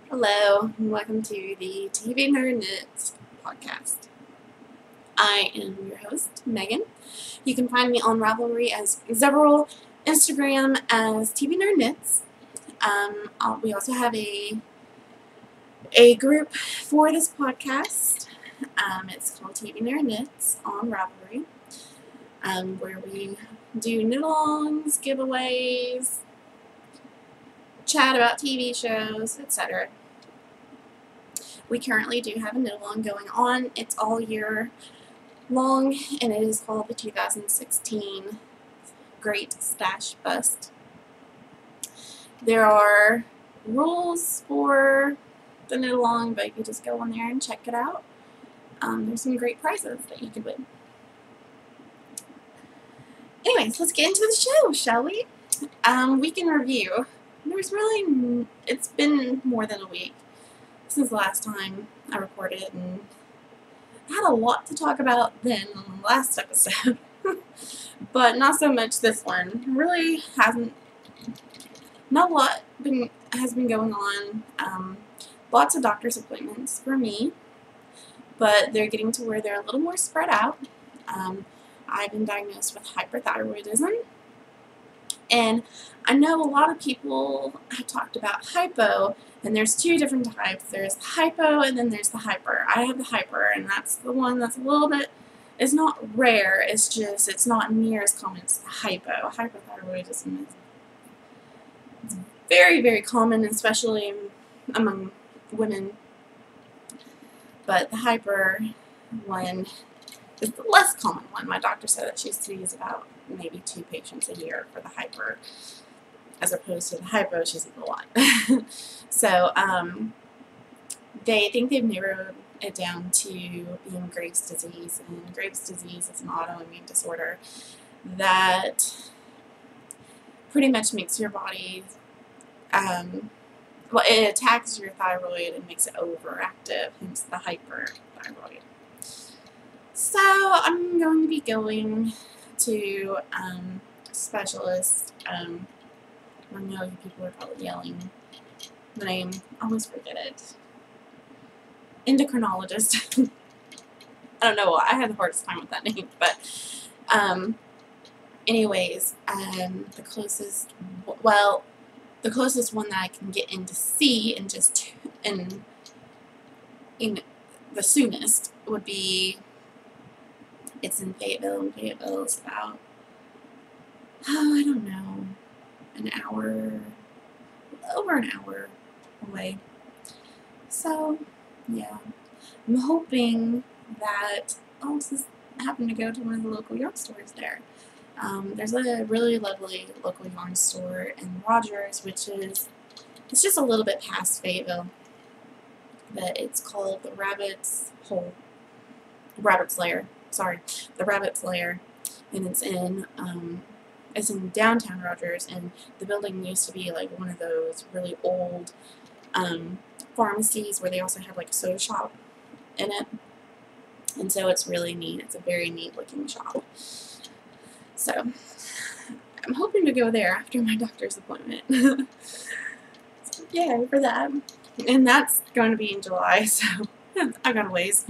Hello, and welcome to the TV Nerd Knits podcast. I am your host, Megan. You can find me on Ravelry as Zeveril, Instagram as TV Nerd Knits. We also have a group for this podcast. It's called TV Nerd Knits on Ravelry, where we do knit-alongs, giveaways, chat about TV shows, etc. We currently do have a knit-along going on. It's all year long, and it is called the 2016 Great Stash Bust. There are rules for the knit-along, but you can just go on there and check it out. There's some great prizes that you could win. Anyways, let's get into the show, shall we? Week in review. It's been more than a week since the last time I recorded, and I had a lot to talk about then on the last episode, but not so much this one. Really not a lot has been going on. Lots of doctor's appointments for me, but they're getting to where they're a little more spread out. I've been diagnosed with hyperthyroidism, and I know a lot of people have talked about hypo, and there's two different types. There's the hypo, and then there's the hyper. I have the hyper, and that's the one that's a little bit, it's not rare, it's not near as common as the hypo. Hypothyroidism is very, very common, especially among women. But the hyper one is the less common one. My doctor said that she sees about maybe 2 patients a year for the hyper, as opposed to the hypo, she sees a lot. So, they think they've narrowed it down to being Graves' disease, and Graves' disease is an autoimmune disorder that pretty much makes your body, it attacks your thyroid and makes it overactive, hence the hyperthyroid. So I'm going to be going to a specialist. I know people are probably yelling the name. I always forget it. Endocrinologist. I don't know why. I had the hardest time with that name, but anyways, the closest one that I can get in to see and the soonest would be, it's in Fayetteville, and Fayetteville is about, I don't know, over an hour away. So, yeah, I'm hoping that I'll just happen to go to one of the local yarn stores there. There's a really lovely local yarn store in Rogers, it's just a little bit past Fayetteville, but it's called the Rabbit's Lair, and it's in downtown Rogers, and the building used to be like one of those really old pharmacies where they also have like a soda shop in it, and so it's really neat. It's a very neat looking shop. So I'm hoping to go there after my doctor's appointment. So, yeah, for that. And that's going to be in July, so I got a ways.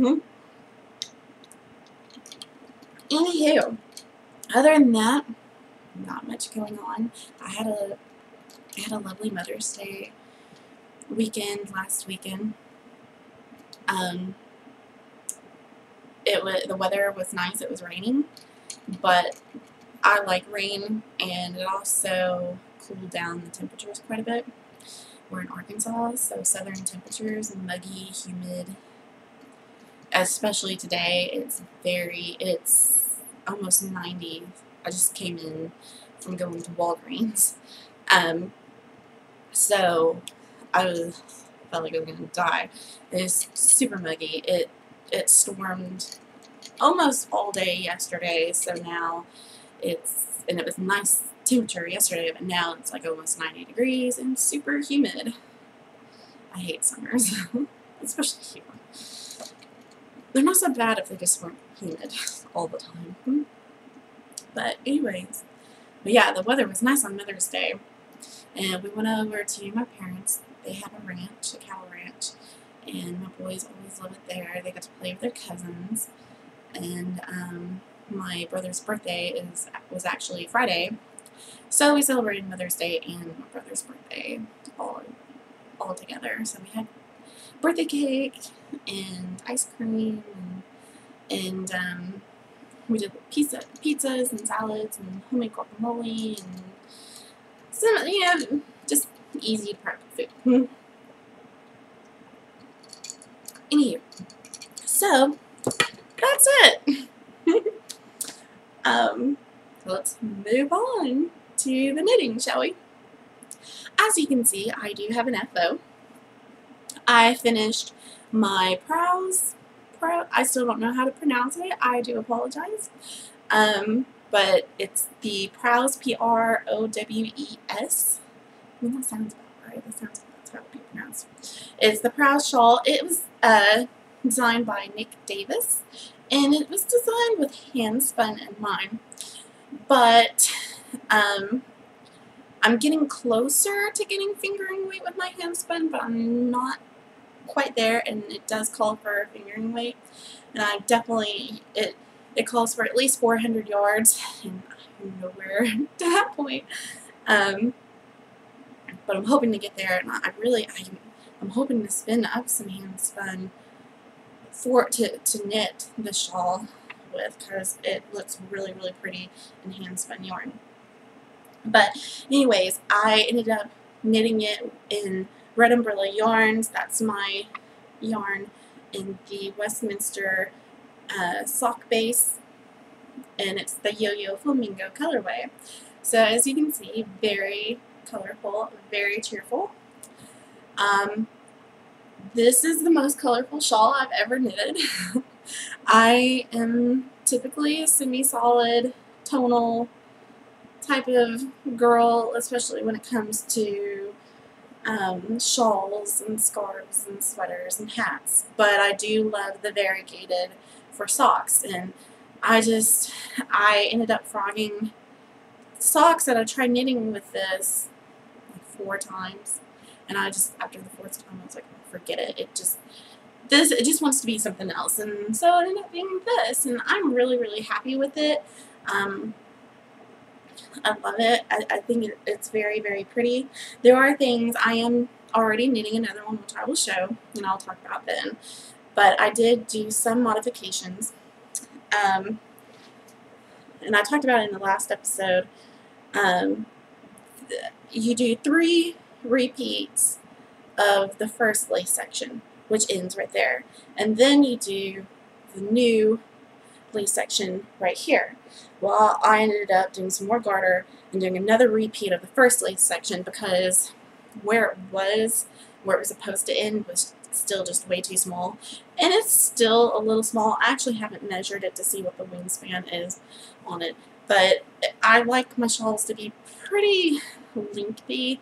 Anywho, other than that, not much going on. I had a lovely Mother's Day weekend last weekend. The weather was nice. It was raining, but I like rain, and it also cooled down the temperatures quite a bit. We're in Arkansas, so southern temperatures and muggy, humid. Especially today, it's almost 90. I just came in from going to Walgreens, so I felt like I was gonna die. It's super muggy. It stormed almost all day yesterday, so now it was nice temperature yesterday, but now it's like almost 90 degrees and super humid. I hate summers, especially here. They're not so bad if they just weren't humid all the time. But anyways, but yeah, the weather was nice on Mother's Day. And we went over to my parents. They have a ranch, a cattle ranch, and my boys always love it there. They got to play with their cousins, and my brother's birthday was actually Friday, so we celebrated Mother's Day and my brother's birthday all together. So we had birthday cake and ice cream, and we did pizzas and salads and homemade guacamole and some, just easy to prep food. Anywho, so that's it. Let's move on to the knitting, shall we? As you can see, I do have an FO. I finished my Prowse. I still don't know how to pronounce it. I do apologize. But it's the Prowse, Prowes. That sounds about right. That's how it be pronounced. It's the Prowse shawl. It was designed by Nick Davis, and it was designed with hand spun in mind. But I'm getting closer to getting fingering weight with my hand spun, but I'm not quite there, and it does call for fingering weight, and I definitely, it calls for at least 400 yards, and I'm nowhere to that point, but I'm hoping to get there, and I'm hoping to spin up some hand spun to knit the shawl with, because it looks really, really pretty in hand spun yarn. But anyways, I ended up knitting it in Red Umbrella Yarns. That's my yarn in the Westminster sock base, and it's the Yo-Yo Flamingo colorway. So as you can see, very colorful, very cheerful. This is the most colorful shawl I've ever knitted. I am typically a semi-solid tonal type of girl, especially when it comes to shawls and scarves and sweaters and hats, but I do love the variegated for socks, and I ended up frogging socks that I tried knitting with this like 4 times, and after the 4th time I was like, forget it, it just wants to be something else, and so it ended up being this, and I'm really, really happy with it. I love it. I think it's very, very pretty. There are things, I am already knitting another one, which I will show, and I'll talk about then. But I did do some modifications. And I talked about it in the last episode. You do 3 repeats of the first lace section, which ends right there. And then you do the new lace section right here. Well, I ended up doing some more garter and doing another repeat of the first lace section, because where it was supposed to end was still just way too small, and it's still a little small. I actually haven't measured it to see what the wingspan is on it, but I like my shawls to be pretty lengthy,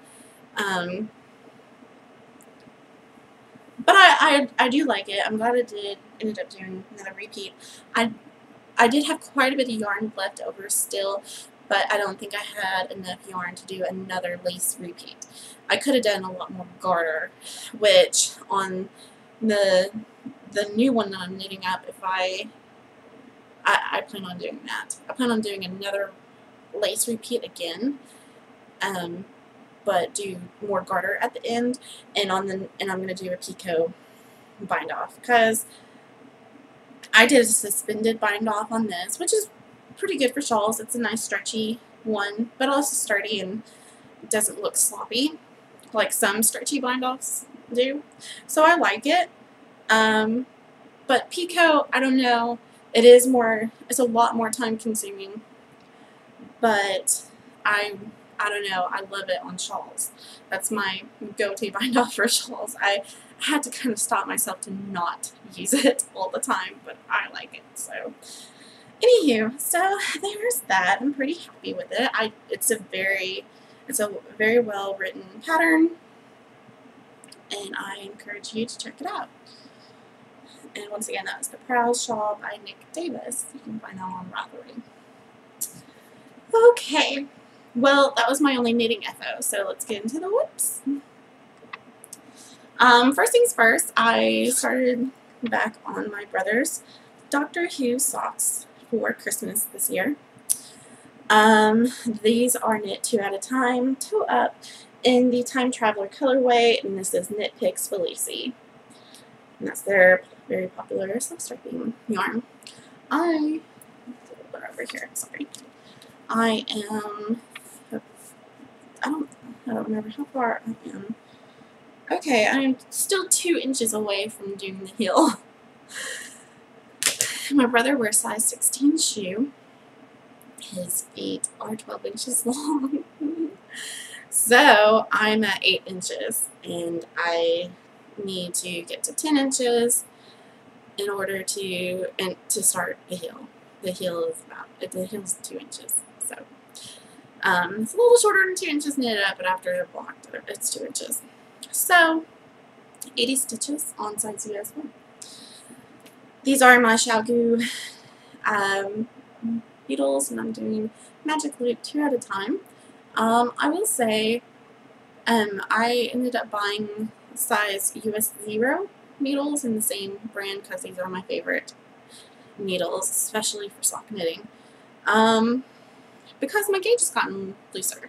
but I do like it. I'm glad I ended up doing another repeat. I did have quite a bit of yarn left over still, but I don't think I had enough yarn to do another lace repeat. I could have done a lot more garter, which on the new one that I'm knitting up, if I plan on doing that. I plan on doing another lace repeat again, but do more garter at the end, and I'm going to do a picot bind off, because I did a suspended bind off on this, which is pretty good for shawls. It's a nice stretchy one, but also sturdy and doesn't look sloppy like some stretchy bind offs do. So I like it. But picot, I don't know. It's a lot more time consuming, but I don't know. I love it on shawls. That's my go-to bind off for shawls. I had to kind of stop myself to not use it all the time, but I like it. So, anywho, so there's that. I'm pretty happy with it. It's a very well written pattern, and I encourage you to check it out. And once again, that was the Prowse shawl by Nick Davis. You can find that on Ravelry. Okay, Well, that was my only knitting FO, so let's get into the whips. First things first, I started back on my brother's Doctor Who socks for Christmas this year. These are knit 2 at a time, toe up, in the Time Traveler colorway, and this is Knit Picks Felici. And that's their very popular self-striping yarn. I over here, sorry. I don't remember how far I am. Okay, I'm still 2 inches away from doing the heel. My brother wears size 16 shoe. His feet are 12 inches long. So I'm at 8 inches, and I need to get to 10 inches in order to start the heel. The heel is 2 inches. So it's a little shorter than 2 inches knitted up, but after they're blocked, it's 2 inches. So 80 stitches on size US1. These are my Xiaogu needles, and I'm doing magic loop 2 at a time. I will say I ended up buying size US 0 needles in the same brand because these are my favorite needles, especially for sock knitting, because my gauge has gotten looser.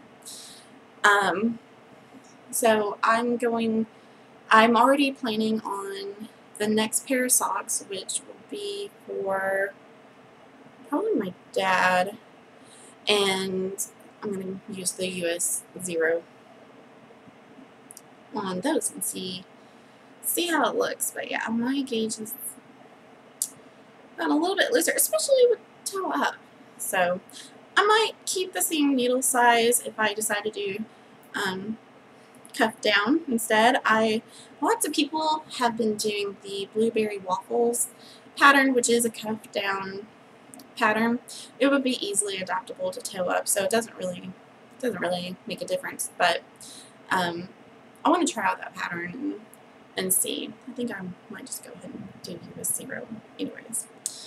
So I'm already planning on the next pair of socks, which will be for probably my dad, and I'm going to use the US 0 on those and see how it looks. But yeah, my gauge has gotten a little bit looser, especially with toe up. So I might keep the same needle size if I decide to do cuff down instead. Lots of people have been doing the blueberry waffles pattern, which is a cuff down pattern. It would be easily adaptable to toe up, so it doesn't really make a difference. But I want to try out that pattern and see. I think I might just go ahead and do US 0 anyways.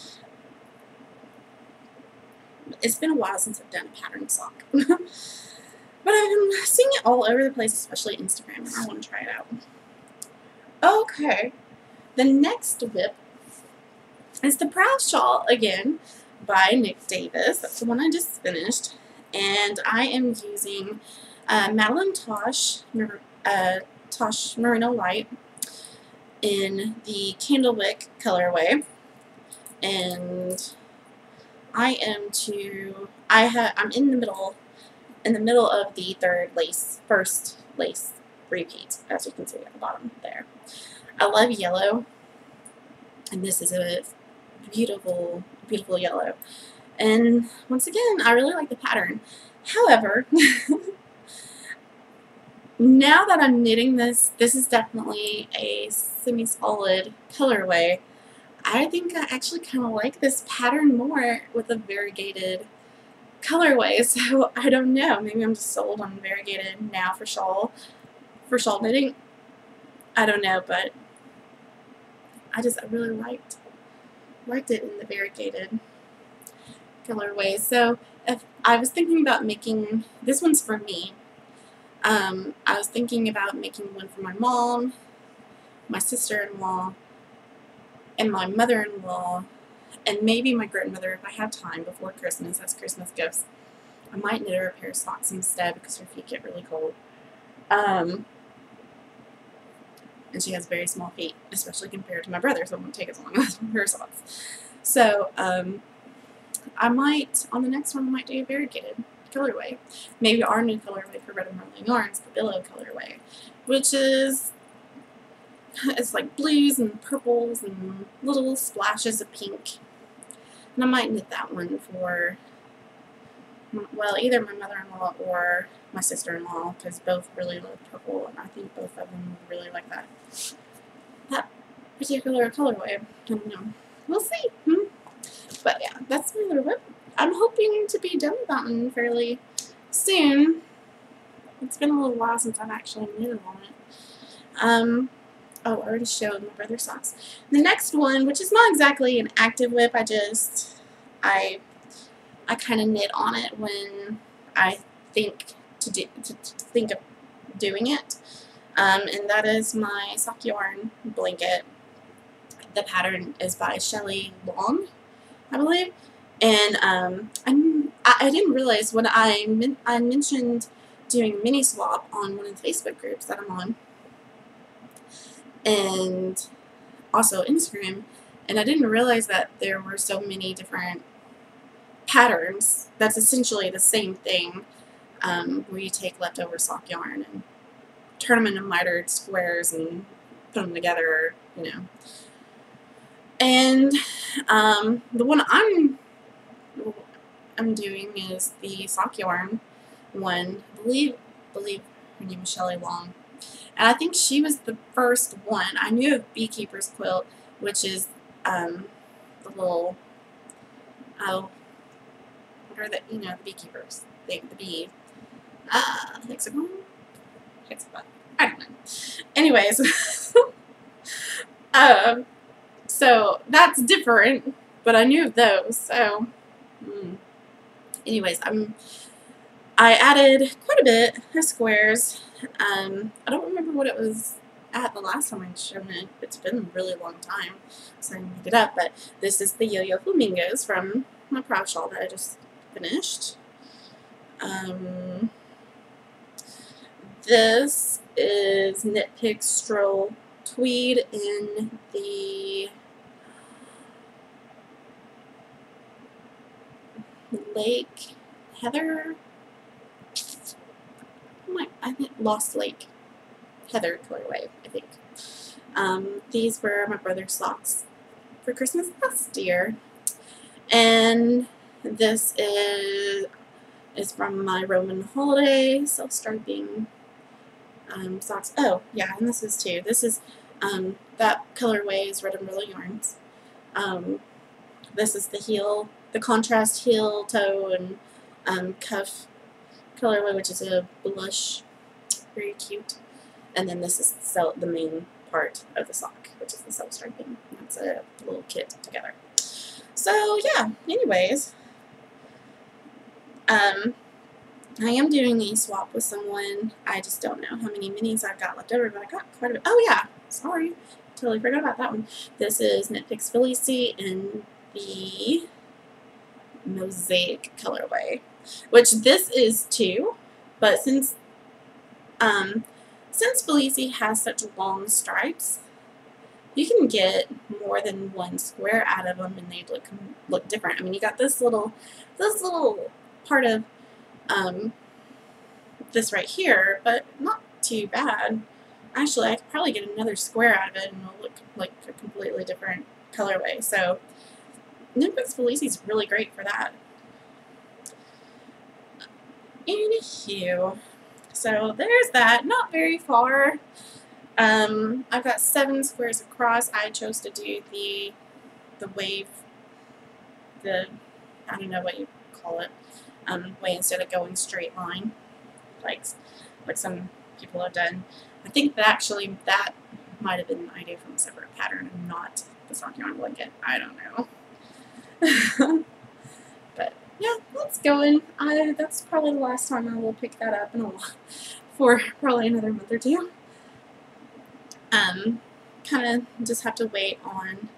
It's been a while since I've done a pattern sock. But I'm seeing it all over the place, especially Instagram, and I want to try it out. Okay, the next whip is the Proud Shawl again by Nick Davis. That's the one I just finished, and I am using Madeline Tosh Merino Light in the Candlewick colorway, and I'm in the middle of the first lace repeat, as you can see at the bottom there. I love yellow, and this is a beautiful, beautiful yellow. And once again, I really like the pattern. However, now that I'm knitting this is definitely a semi-solid colorway. I think I actually kind of like this pattern more with a variegated colorway, so I don't know. Maybe I'm just sold on variegated now for shawl knitting. I don't know, but I really liked it in the variegated colorway. So if I was thinking about making, this one's for me. I was thinking about making one for my mom, my sister-in-law, and my mother-in-law, and maybe my grandmother if I have time before Christmas as Christmas gifts. I might knit her a pair of socks instead because her feet get really cold. And she has very small feet, especially compared to my brother, so it won't take as long as her socks. So I might, on the next one, I might do a variegated colorway. Maybe our new colorway for Red and Merlin Yarns, the Billow colorway, which is it's like blues and purples and little splashes of pink. And I might knit that one for, well, either my mother-in-law or my sister-in-law, because both really love purple, and I think both of them would really like that particular colorway. I don't know. We'll see. But yeah, that's my little whip. I'm hoping to be done with that one fairly soon. It's been a little while since I've actually knitted on it. Oh, I already showed my brother's socks. The next one, which is not exactly an active whip, I kind of knit on it when I think of doing it. And that is my sock yarn blanket. The pattern is by Shelley Long, I believe. And I didn't realize when I mentioned doing mini swap on one of the Facebook groups that I'm on, and also Instagram, and I didn't realize that there were so many different patterns. That's essentially the same thing, where you take leftover sock yarn and turn them into mitered squares and put them together, you know. And the one I'm doing is the sock yarn one. I believe her name is Shelley Long, and I think she was the first one. I knew of Beekeeper's Quilt, which is the little, oh, what are the, you know, the beekeepers thing, the bee, hexagon, I don't know. Anyways, so that's different, but I knew of those. So, anyways, I added quite a bit of squares. I don't remember what it was at the last time I showed it. It's been a really long time, so I made it up. But this is the Yo-Yo Flamingos from my Proud Shawl that I just finished. This is Knit Pig Stroll Tweed in the Lake Heather, I think Lost Lake Heather colorway, I think. These were my brother's socks for Christmas last year. And this is from my Roman Holiday self-striping socks. Oh, yeah, and this is too. This is, that colorway is Red Umbrella Yarns. This is the heel, the contrast heel, toe, and cuff colorway, which is a blush. Very cute. And then this is the main part of the sock, which is the self-striping. That's a little kit together. So, yeah, anyways, I am doing a swap with someone. I just don't know how many minis I've got left over, but I got quite a bit. Oh, yeah, sorry. Totally forgot about that one. This is Knit Picks Felicie in the Mosaic colorway, which this is too, but since Felicie has such long stripes, you can get more than one square out of them and they look different. I mean, you got this little part of this right here, but not too bad. Actually, I could probably get another square out of it and it'll look like a completely different colorway. So Knit Picks Felicie is really great for that. Anywho, so there's that. Not very far. I've got 7 squares across. I chose to do the wave, I don't know what you call it, way instead of going straight line, like some people have done. I think that actually that might have been an idea from a separate pattern and not the sock yarn blanket. I don't know. But yeah, that's going. That's probably the last time I will pick that up in a while, for probably another month or two. Kind of just have to wait on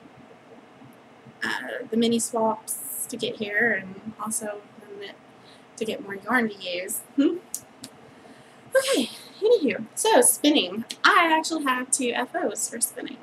the mini swaps to get here, and also to get more yarn to use. Okay, anywho, so spinning. I actually have 2 FOs for spinning.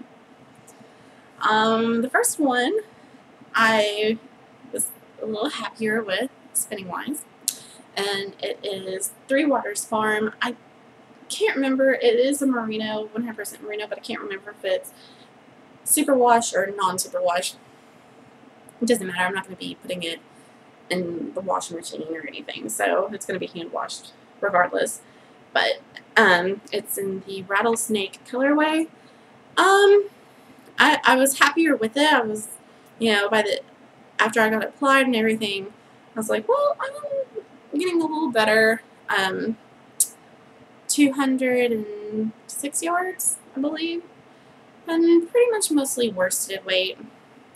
The first one I was a little happier with, spinning wise, and it is 3 Waters Farm. I can't remember, it is a merino, 100% merino, but I can't remember if it's superwash or non-superwash. It doesn't matter, I'm not going to be putting it in the washing machine or anything, so it's going to be hand washed regardless. But it's in the Rattlesnake colorway. I was happier with it. I was, you know, after I got it applied and everything, I was like, well, I'm getting a little better. 206 yards, I believe, and pretty much mostly worsted weight.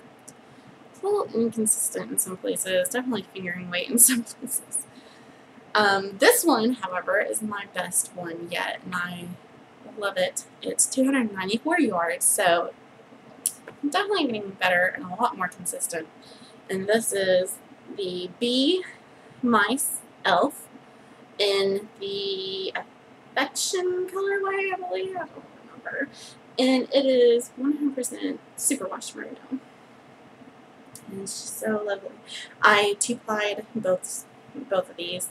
It's a little inconsistent in some places, definitely fingering weight in some places. This one, however, is my best one yet, and I love it. It's 294 yards, so I'm definitely getting better and a lot more consistent. And this is the Bee Mice Elf in the Affection colorway, I believe. I don't remember. And it is 100% superwash merino. And it's just so lovely. I two-plied both of these.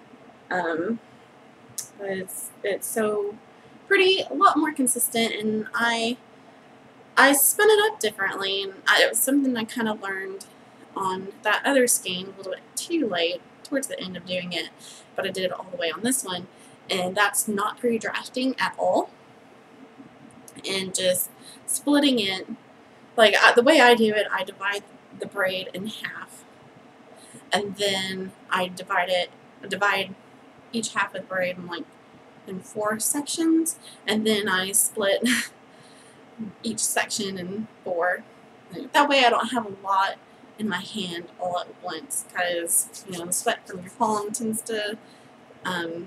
It's so pretty, a lot more consistent, and I spun it up differently, and it was something I kind of learned on that other skein a little bit too late, towards the end of doing it, but I did it all the way on this one, and that's not pre-drafting at all, and just splitting it, like the way I do it, I divide the braid in half, and then I divide each half of the braid in 4 sections, and then I split each section in 4. That way I don't have a lot in my hand all at once, because the sweat from your palm tends to kind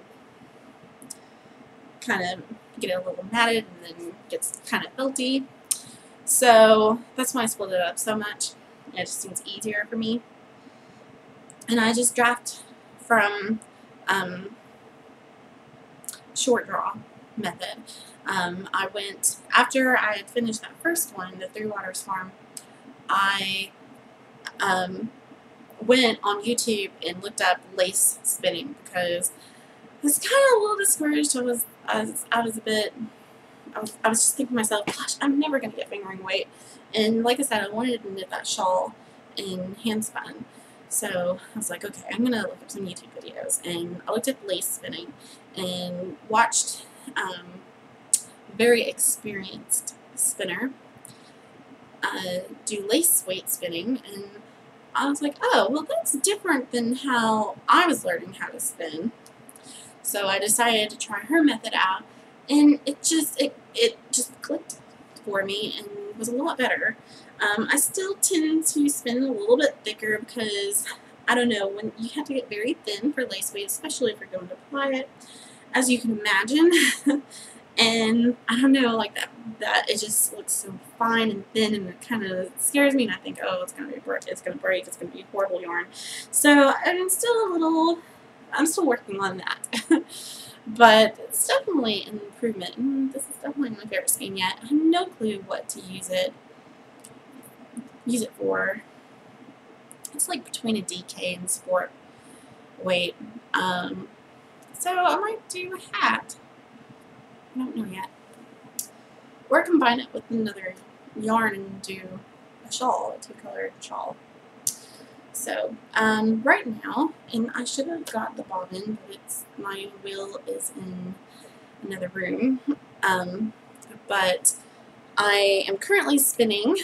of get a little matted and then gets kind of felty. So that's why I split it up so much. It just seems easier for me. And I just draft from short draw method. I went, after I had finished that first one, the Three Waters Farm, I went on YouTube and looked up lace spinning, because I was kind of a little discouraged. I was just thinking to myself, gosh, I'm never going to get fingering weight. And like I said, I wanted to knit that shawl in hand spun. So I was like, okay, I'm going to look up some YouTube videos. And I looked at lace spinning and watched very experienced spinner do lace weight spinning. And I was like, oh, well, that's different than how I was learning how to spin. So I decided to try her method out, and it just clicked for me and was a lot better. I still tend to spin a little bit thicker, because I don't know, when you have to get very thin for lace weight, especially if you're going to apply it, as you can imagine. And I don't know, like that it just looks so fine and thin, and it kind of scares me, and I think, oh, it's gonna break, it's gonna be horrible yarn. So I'm still working on that. But it's definitely an improvement, and this is definitely my favorite skein yet. I have no clue what to use it for. It's like between a DK and sport weight. So I might do a hat. I don't know yet. Or combine it with another yarn and do a shawl, a 2-colored shawl. So, right now, and I should have got the bobbin, but my wheel is in another room. But I am currently spinning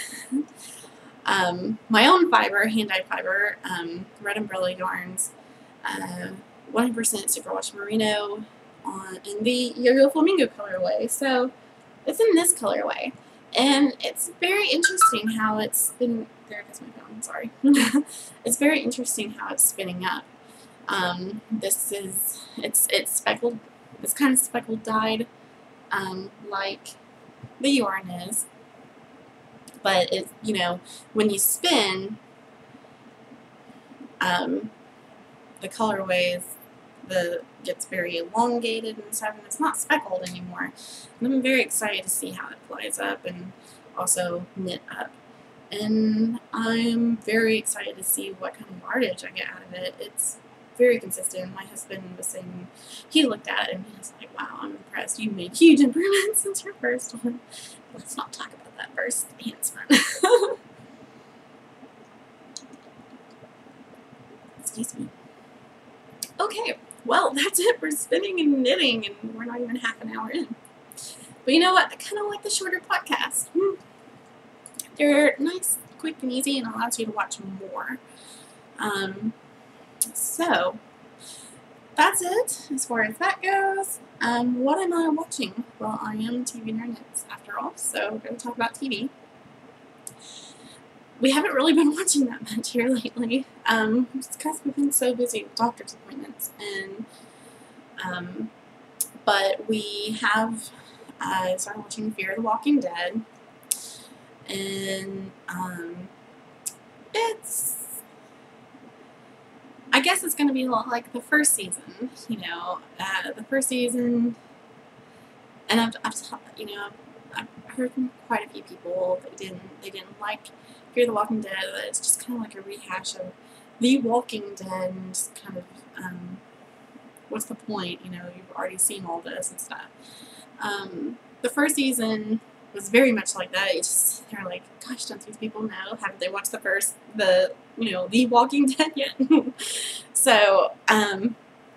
my own fiber, hand-dyed fiber, Red Umbrella Yarns, 100% superwash merino in the Yo-Yo Flamingo colorway. So it's in this colorway, and it's very interesting how it's been. There goes my phone. Sorry. It's very interesting how it's spinning up. It's speckled. It's kind of speckled dyed, like the yarn is. But it, when you spin, the colorways, gets very elongated and stuff, and it's not speckled anymore. And I'm very excited to see how it flies up and also knit up. And I'm very excited to see what kind of yardage I get out of it. It's very consistent. My husband was saying, he looked at it and he was like, wow, I'm impressed. You made huge improvements since your first one. Let's not talk about that first hand spun. Excuse me. Okay, well, that's it for spinning and knitting, and we're not even half an hour in. But you know what? I kind of like the shorter podcasts. They're nice, quick, and easy, and allows you to watch more. So, that's it as far as that goes. What am I watching? Well, I am TV Nerd Knits after all, so we're going to talk about TV. we haven't really been watching that much here lately. It's because we've been so busy with doctor's appointments, and but we have started watching Fear the Walking Dead, and I guess it's going to be a lot like the first season, the first season, and I've heard from quite a few people that they didn't like Fear the Walking Dead. That it's just kind of like a rehash of The Walking Dead, and just kind of what's the point? You've already seen all this and stuff. The first season was very much like that. They're like, gosh, don't these people know? Haven't they watched The Walking Dead yet? So, the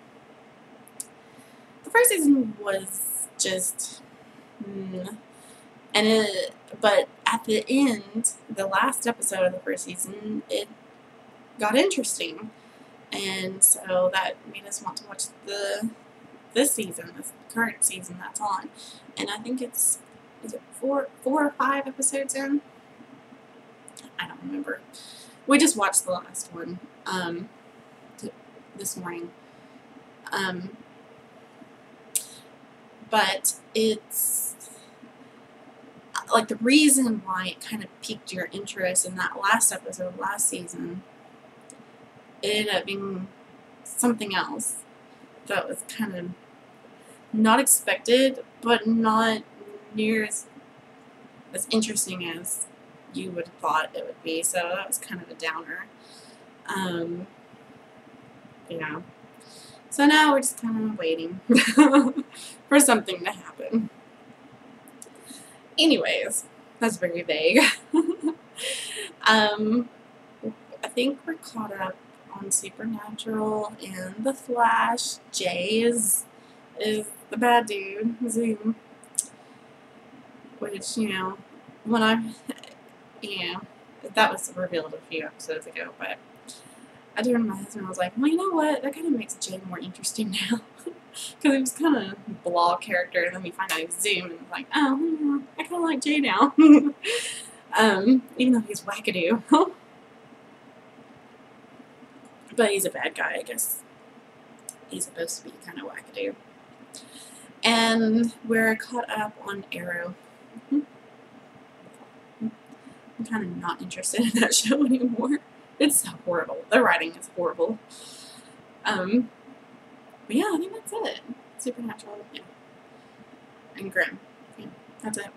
first season was just, but at the end, the last episode of the first season, it got interesting, and so that made us want to watch this current season that's on, and I think is it 4 or 5 episodes in? I don't remember. We just watched the last one this morning. But it's like the reason why it kind of piqued your interest in that last episode of last season, it ended up being something else that was kind of not expected, but not near as interesting as you would have thought it would be. So that was kind of a downer. Yeah. So now we're just kind of waiting for something to happen. Anyways, that's very vague. I think we're caught up on Supernatural and The Flash. Jay is the bad dude, Zoom. Which, when that was revealed a few episodes ago, but I turned to my husband and I was like, well, you know what? That kind of makes Jay more interesting now. Because he was kind of a blah character, and then we find out he's Zoom, and like, oh, I kind of like Jay now. Even though he's wackadoo. But he's a bad guy, I guess. He's supposed to be kind of wackadoo. And we're caught up on Arrow. I'm kind of not interested in that show anymore. It's horrible. The writing is horrible. But yeah, I think that's it. Supernatural, yeah. And Grimm. Yeah, that's it.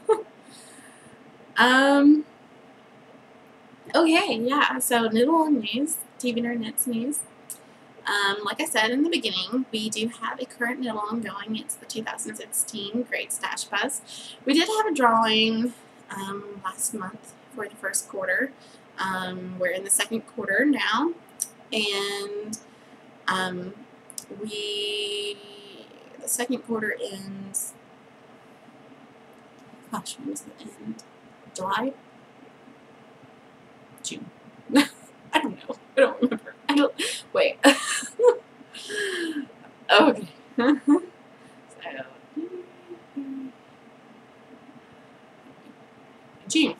Okay, yeah, so Noodle and News, TV Nerd Knits News. Like I said in the beginning, we do have a current knit ongoing. It's the 2016 Great Stash Buzz. We did have a drawing last month for the first quarter. We're in the second quarter now, and the second quarter ends, gosh, when does it end? July? June. I don't know. I don't remember. Wait. Okay. So, June.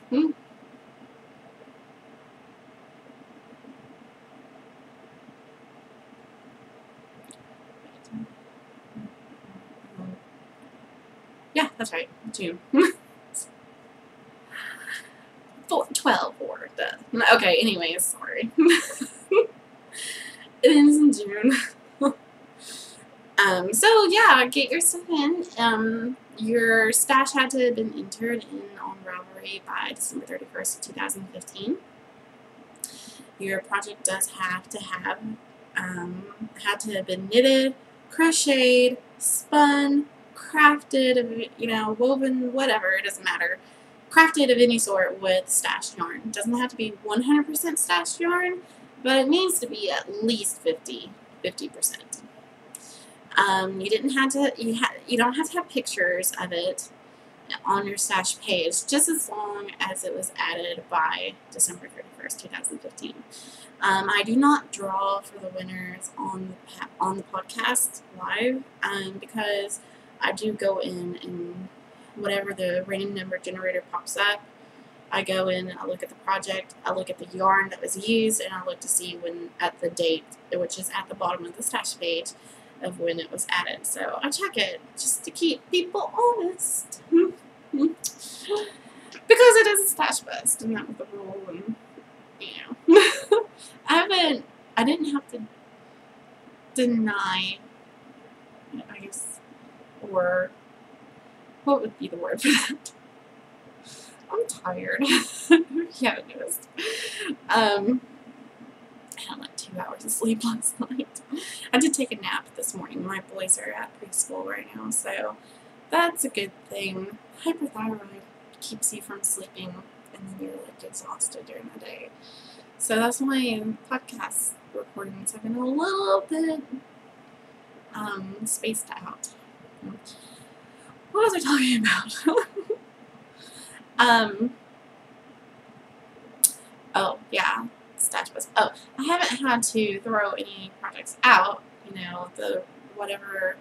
Yeah, that's right. June. 12 or the. Okay, anyways, sorry. It ends in June. So yeah, get your stuff in. Your stash had to have been entered in on Ravelry by December 31st, 2015. Your project does have to have been knitted, crocheted, spun, crafted, woven, whatever, it doesn't matter. Crafted of any sort with stashed yarn. It doesn't have to be 100% stashed yarn, but it needs to be at least 50%. You don't have to have pictures of it on your stash page, just as long as it was added by December 31st, 2015. I do not draw for the winners on the podcast live, because I do go in and whatever the random number generator pops up, I go in and I look at the project, I look at the yarn that was used, and I look to see when at the date, which is at the bottom of the stash page, of when it was added. So I check it just to keep people honest. Because it is a stash bust, and that was the rule, and you know. I didn't have to deny, I guess, or what would be the word for that? I'm tired. You haven't noticed. I had like 2 hours of sleep last night. I did take a nap this morning. My boys are at preschool right now, so that's a good thing. Hyperthyroid keeps you from sleeping, and then you're like exhausted during the day. So that's why podcast recordings have been a little bit spaced out. What was I talking about? Oh yeah, stash bust. Oh, I haven't had to throw any projects out. You know, the whatever,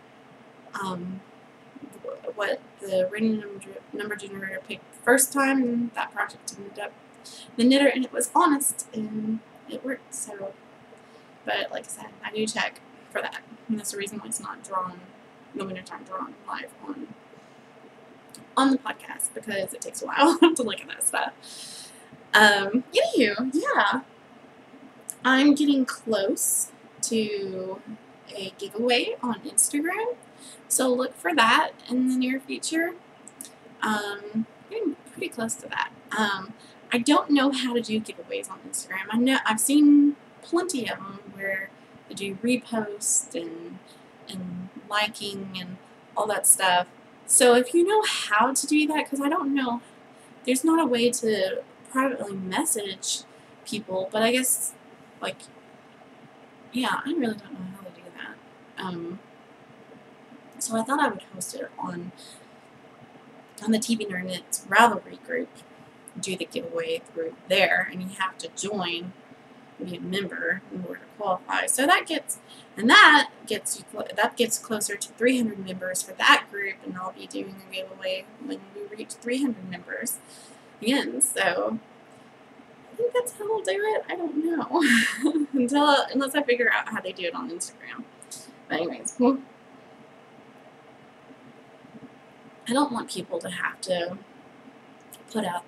what the random number generator picked the first time, and that project ended up the knitter, and it was honest, and it worked. So, but like I said, I do check for that, and that's the reason why it's not drawn, the wintertime drawn live on the podcast, because it takes a while to look at that stuff. Anywho, yeah, I'm getting close to a giveaway on Instagram, so look for that in the near future. Getting pretty close to that. I don't know how to do giveaways on Instagram. I know I've seen plenty of them where they do repost and liking and all that stuff. So if you know how to do that, because I don't know, there's not a way to privately message people, but I guess, like, yeah, I really don't know how to do that. So I thought I would host it on the TV Nerdnet's Ravelry group, do the giveaway through there, and you have to join, be a member in order to qualify. So that gets closer to 300 members for that group, and I'll be doing a giveaway when we reach 300 members again. So I think that's how I'll do it. I don't know unless I figure out how they do it on Instagram. But anyways, I don't want people to have to put out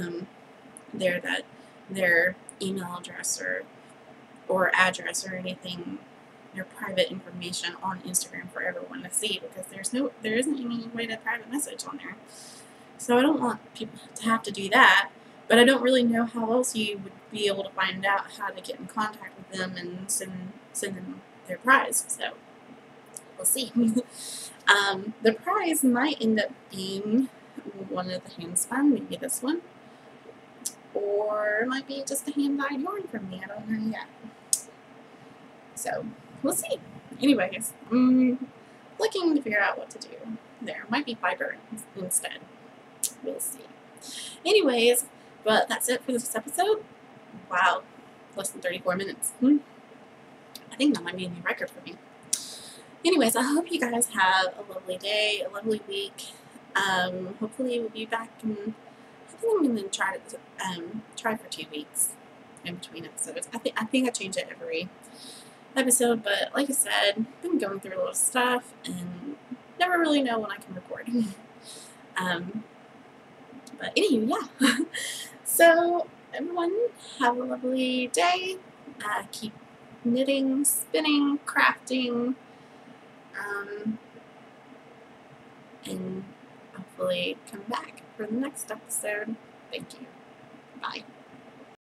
their email address or address or anything, their private information on Instagram for everyone to see, because there isn't any way to private message on there. So I don't want people to have to do that, but I don't really know how else you would be able to find out how to get in contact with them and send them their prize. So we'll see. The prize might end up being one of the hand spun, maybe this one, or it might be just a hand dyed yarn from me. I don't know yet. So we'll see. Anyways, I'm looking to figure out what to do there. Might be fiber instead. We'll see. Anyways, but that's it for this episode. Wow, less than 34 minutes. I think that might be a new record for me. Anyways, I hope you guys have a lovely day, a lovely week. Hopefully we'll be back, and I think I'm going to try for 2 weeks in between episodes. I think I change it every episode, but like I said, I've been going through a lot of stuff and never really know when I can record. But anyway, yeah. So everyone, have a lovely day. Keep knitting, spinning, crafting, and hopefully come back for the next episode. Thank you. Bye.